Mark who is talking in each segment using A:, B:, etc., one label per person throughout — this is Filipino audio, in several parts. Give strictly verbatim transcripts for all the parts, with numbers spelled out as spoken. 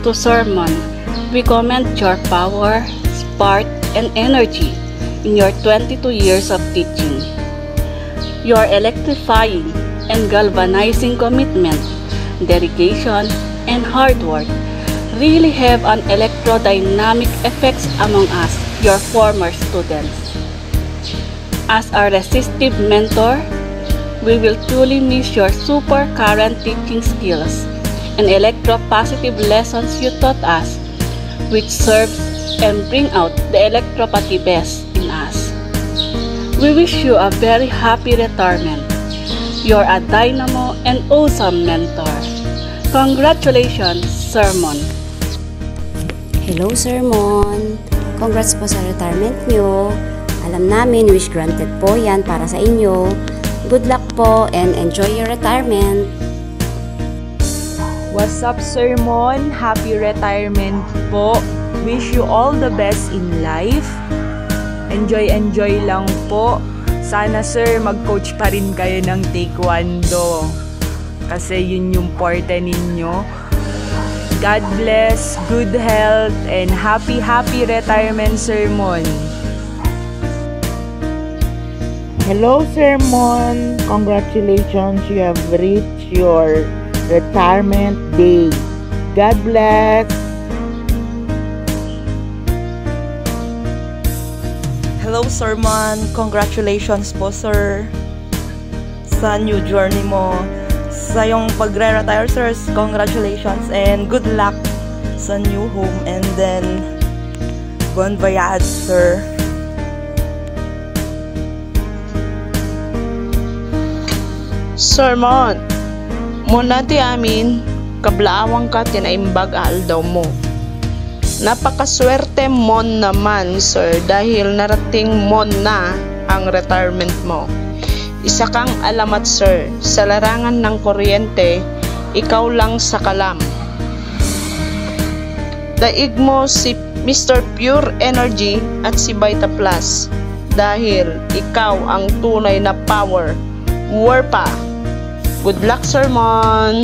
A: to sermon, we commend your power, spark, and energy in your twenty-two years of teaching. Your electrifying and galvanizing commitment, dedication, and hard work really have an electrodynamic effects among us, your former students. As a resistive mentor, we will truly miss your super current teaching skills and electropositive lessons you taught us, which serves and bring out the electropathy best in us. We wish you a very happy retirement. You're a dynamo and awesome mentor. Congratulations, Sermon!
B: Hello, Sermon! Congrats po sa retirement nyo. Alam namin, wish granted po yan para sa inyo. Good luck po and enjoy your retirement.
C: What's up, Sermon? Happy retirement po. Wish you all the best in life. Enjoy, enjoy lang po. Sana, sir, mag-coach pa rin kayo ng taekwondo. Kasi yun yung porte ninyo. God bless, good health, and happy, happy retirement, Sermon.
D: Hello, Sermon. Congratulations, you have reached your retirement day. God bless.
E: Hello, Sermon. Congratulations po, sir, sa new journey mo. Sa yung pagre-retire, sir, congratulations and good luck sa new home. And then, bon voyage, sir.
F: Sermon, muna ti amin, kablaawang ka tinaimbag aldaw mo. Napakaswerte mon naman, sir, dahil narating mon na ang retirement mo. Isa kang alamat, sir, sa larangan ng kuryente, ikaw lang sa kalam. Daig mo si Mister Pure Energy at si Vita Plus dahil ikaw ang tunay na power. Warpa! Good luck, Sermon!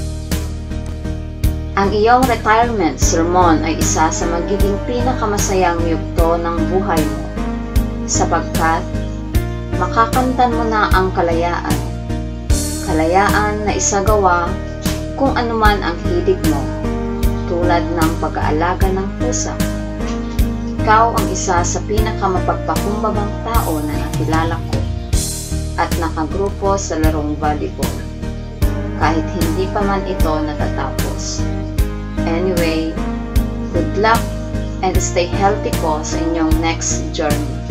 G: Ang iyong retirement, Sermon, ay isa sa magiging pinakamasayang yugto ng buhay mo, sapagkat makakamtan mo na ang kalayaan. Kalayaan na isagawa kung anuman ang hilig mo, tulad ng pag-aalaga ng pusa. Ikaw ang isa sa pinakamapagpakumbabang tao na nakilala ko at nakagrupo sa larong volleyball, kahit hindi pa man ito natatapos. Anyway, good luck and stay healthy po sa inyong next journey.